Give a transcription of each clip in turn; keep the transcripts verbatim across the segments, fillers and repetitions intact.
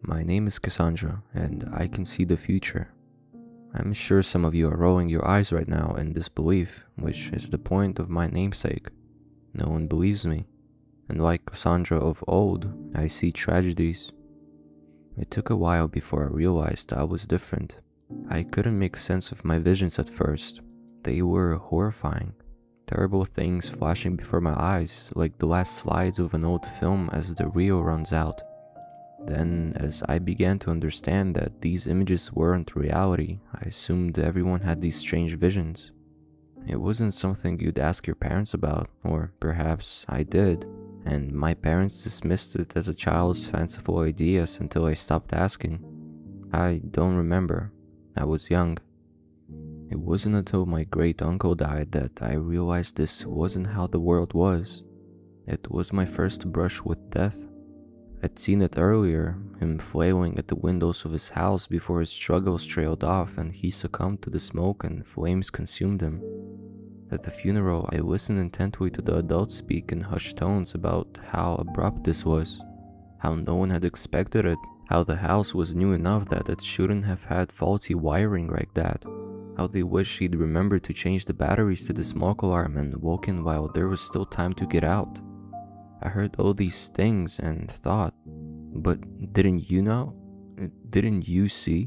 My name is Cassandra, and I can see the future. I'm sure some of you are rolling your eyes right now in disbelief, which is the point of my namesake. No one believes me, and like Cassandra of old, I see tragedies. It took a while before I realized I was different. I couldn't make sense of my visions at first. They were horrifying. Terrible things flashing before my eyes, like the last slides of an old film as the reel runs out. Then, as I began to understand that these images weren't reality, I assumed everyone had these strange visions. It wasn't something you'd ask your parents about, or perhaps I did, and my parents dismissed it as a child's fanciful ideas until I stopped asking. I don't remember. I was young. It wasn't until my great-uncle died that I realized this wasn't how the world was. It was my first brush with death. I'd seen it earlier, him flailing at the windows of his house before his struggles trailed off and he succumbed to the smoke and flames consumed him. At the funeral, I listened intently to the adults speak in hushed tones about how abrupt this was, how no one had expected it, how the house was new enough that it shouldn't have had faulty wiring like that, how they wished he'd remembered to change the batteries to the smoke alarm and woken while there was still time to get out. I heard all these things and thought, but didn't you know? Didn't you see?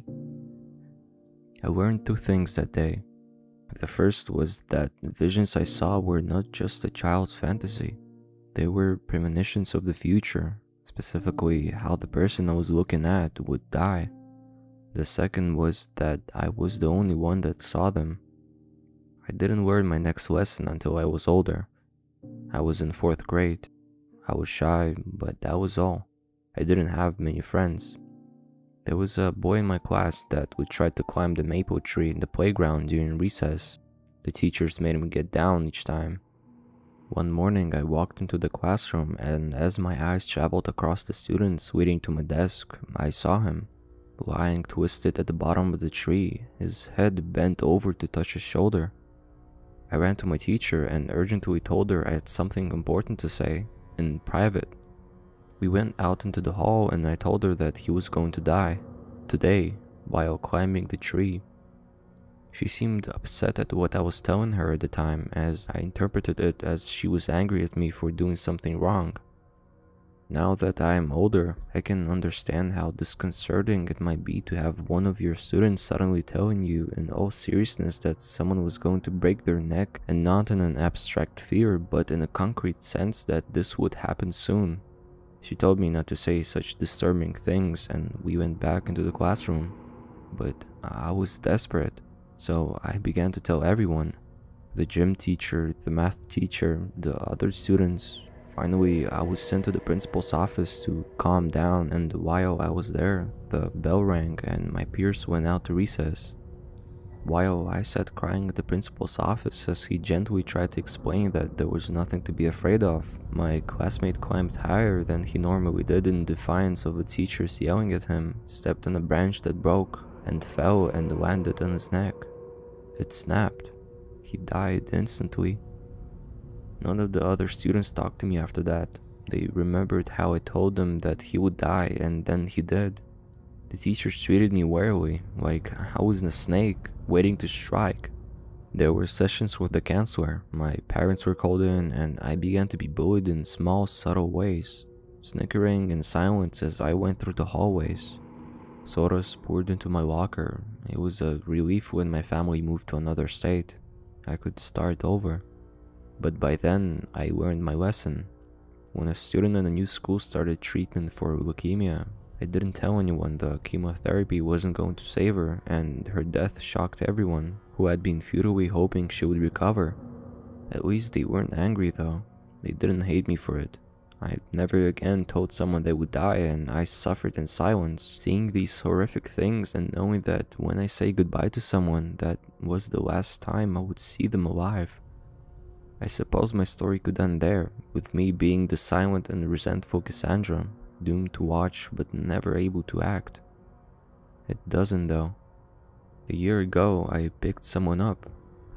I learned two things that day. The first was that the visions I saw were not just a child's fantasy. They were premonitions of the future, specifically how the person I was looking at would die. The second was that I was the only one that saw them. I didn't learn my next lesson until I was older. I was in fourth grade. I was shy, but that was all. I didn't have many friends. There was a boy in my class that would try to climb the maple tree in the playground during recess. The teachers made him get down each time. One morning I walked into the classroom and as my eyes traveled across the students leading to my desk, I saw him, lying twisted at the bottom of the tree, his head bent over to touch his shoulder. I ran to my teacher and urgently told her I had something important to say. In private. We went out into the hall and I told her that he was going to die, today, while climbing the tree. She seemed upset at what I was telling her at the time, as I interpreted it as she was angry at me for doing something wrong. Now that I am older, I can understand how disconcerting it might be to have one of your students suddenly telling you in all seriousness that someone was going to break their neck, and not in an abstract fear, but in a concrete sense that this would happen soon. She told me not to say such disturbing things and we went back into the classroom. But I was desperate, so I began to tell everyone. The gym teacher, the math teacher, the other students. Finally, I was sent to the principal's office to calm down, and while I was there, the bell rang and my peers went out to recess. While I sat crying at the principal's office as he gently tried to explain that there was nothing to be afraid of, my classmate climbed higher than he normally did in defiance of the teachers yelling at him, stepped on a branch that broke, and fell and landed on his neck. It snapped. He died instantly. None of the other students talked to me after that. They remembered how I told them that he would die, and then he did. The teachers treated me warily, like I was a snake, waiting to strike. There were sessions with the counselor, my parents were called in, and I began to be bullied in small, subtle ways, snickering in silence as I went through the hallways. Sodas poured into my locker. It was a relief when my family moved to another state. I could start over. But by then, I learned my lesson. When a student in a new school started treatment for leukemia, I didn't tell anyone the chemotherapy wasn't going to save her, and her death shocked everyone who had been futilely hoping she would recover. At least they weren't angry though. They didn't hate me for it. I never again told someone they would die, and I suffered in silence, seeing these horrific things and knowing that when I say goodbye to someone, that was the last time I would see them alive. I suppose my story could end there, with me being the silent and resentful Cassandra, doomed to watch but never able to act. It doesn't though. A year ago, I picked someone up.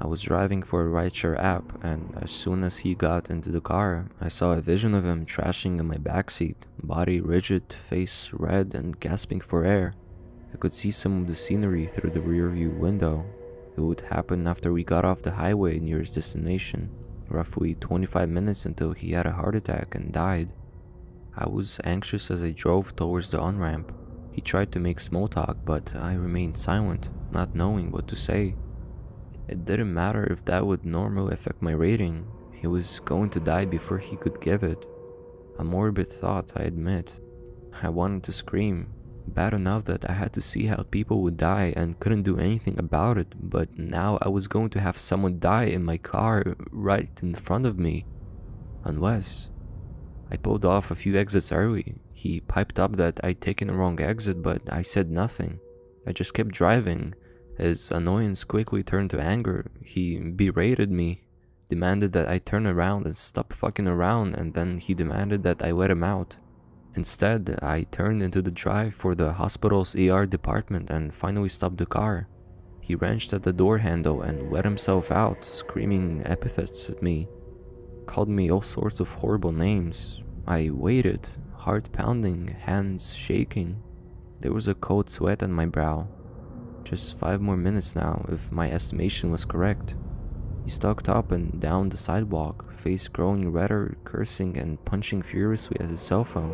I was driving for a rideshare app, and as soon as he got into the car, I saw a vision of him trashing in my backseat, body rigid, face red, and gasping for air. I could see some of the scenery through the rearview window. It would happen after we got off the highway near his destination, roughly twenty-five minutes until he had a heart attack and died. I was anxious as I drove towards the on-ramp. He tried to make small talk, but I remained silent, not knowing what to say. It didn't matter if that would normally affect my rating. He was going to die before he could give it. A morbid thought, I admit. I wanted to scream. Bad enough that I had to see how people would die and couldn't do anything about it, but now I was going to have someone die in my car right in front of me. Unless... I pulled off a few exits early. He piped up that I'd taken the wrong exit, but I said nothing. I just kept driving. His annoyance quickly turned to anger. He berated me, demanded that I turn around and stop fucking around, and then he demanded that I let him out. Instead, I turned into the drive for the hospital's E R department and finally stopped the car. He wrenched at the door handle and let himself out, screaming epithets at me. Called me all sorts of horrible names. I waited, heart pounding, hands shaking. There was a cold sweat on my brow. Just five more minutes now, if my estimation was correct. He stalked up and down the sidewalk, face growing redder, cursing and punching furiously at his cell phone.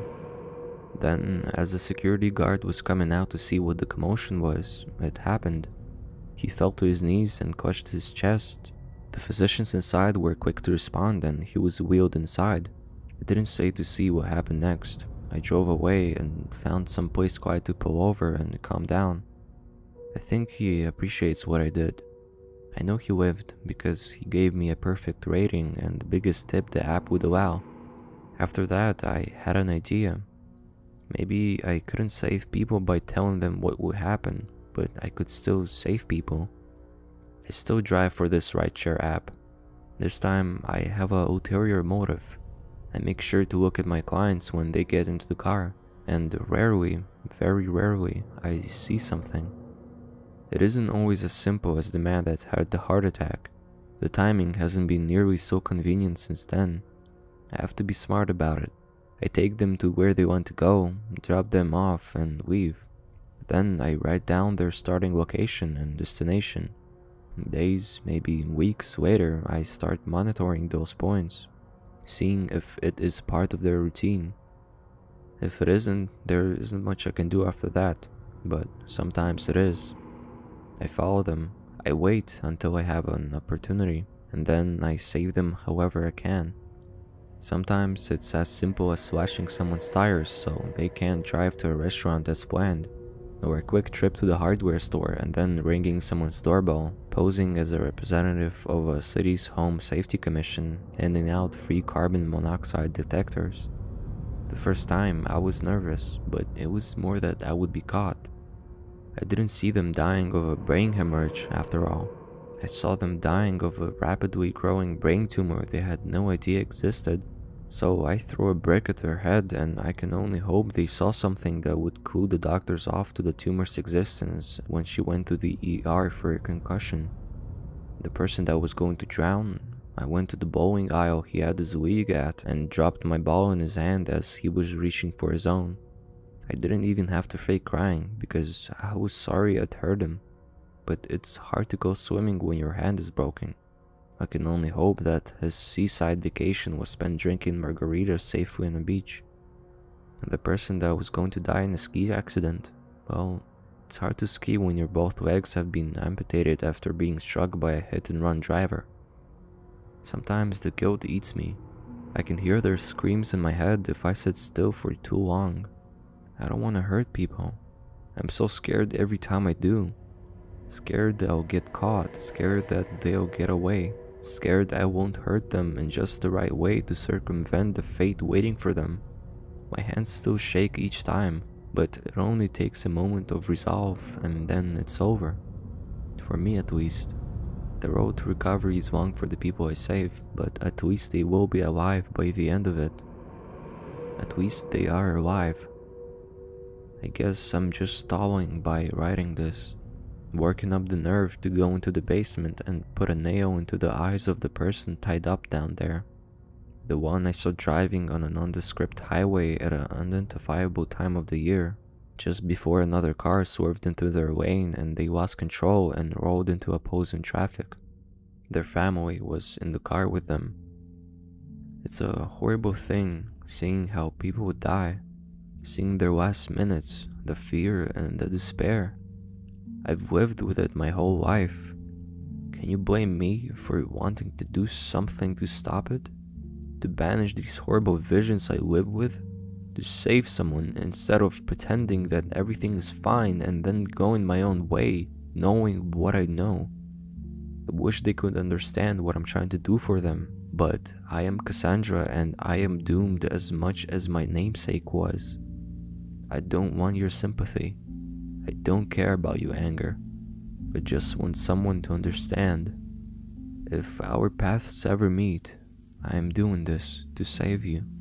Then, as the security guard was coming out to see what the commotion was, it happened. He fell to his knees and clutched his chest. The physicians inside were quick to respond and he was wheeled inside. I didn't stay to see what happened next. I drove away and found some place quiet to pull over and calm down. I think he appreciates what I did. I know he lived because he gave me a perfect rating and the biggest tip the app would allow. After that, I had an idea. Maybe I couldn't save people by telling them what would happen, but I could still save people. I still drive for this rideshare app. This time, I have an ulterior motive. I make sure to look at my clients when they get into the car, and rarely, very rarely, I see something. It isn't always as simple as the man that had the heart attack. The timing hasn't been nearly so convenient since then. I have to be smart about it. I take them to where they want to go, drop them off, and leave. Then I write down their starting location and destination. Days, maybe weeks later, I start monitoring those points, seeing if it is part of their routine. If it isn't, there isn't much I can do after that, but sometimes it is. I follow them, I wait until I have an opportunity, and then I save them however I can. Sometimes it's as simple as slashing someone's tires so they can't drive to a restaurant as planned, or a quick trip to the hardware store and then ringing someone's doorbell, posing as a representative of a city's home safety commission, handing out free carbon monoxide detectors. The first time I was nervous, but it was more that I would be caught. I didn't see them dying of a brain hemorrhage after all. I saw them dying of a rapidly growing brain tumor they had no idea existed. So I throw a brick at their head, and I can only hope they saw something that would clue the doctors off to the tumor's existence when she went to the E R for a concussion. The person that was going to drown, I went to the bowling aisle he had his league at and dropped my ball in his hand as he was reaching for his own. I didn't even have to fake crying because I was sorry I'd hurt him. But it's hard to go swimming when your hand is broken. I can only hope that his seaside vacation was spent drinking margaritas safely on the beach. And the person that was going to die in a ski accident, well, it's hard to ski when your both legs have been amputated after being struck by a hit-and-run driver. Sometimes the guilt eats me. I can hear their screams in my head if I sit still for too long. I don't want to hurt people. I'm so scared every time I do. Scared that I'll get caught, scared that they'll get away, scared I won't hurt them in just the right way to circumvent the fate waiting for them. My hands still shake each time, but it only takes a moment of resolve and then it's over. For me at least. The road to recovery is long for the people I save, but at least they will be alive by the end of it. At least they are alive. I guess I'm just stalling by writing this. working up the nerve to go into the basement and put a nail into the eyes of the person tied up down there. The one I saw driving on a nondescript highway at an unidentifiable time of the year, just before another car swerved into their lane and they lost control and rolled into opposing traffic. Their family was in the car with them. It's a horrible thing seeing how people would die, seeing their last minutes, the fear and the despair. I've lived with it my whole life. Can you blame me for wanting to do something to stop it? To banish these horrible visions I live with? To save someone instead of pretending that everything is fine and then going my own way, knowing what I know? I wish they could understand what I'm trying to do for them, but I am Cassandra and I am doomed as much as my namesake was. I don't want your sympathy. I don't care about your anger, but just want someone to understand. If our paths ever meet, I am doing this to save you.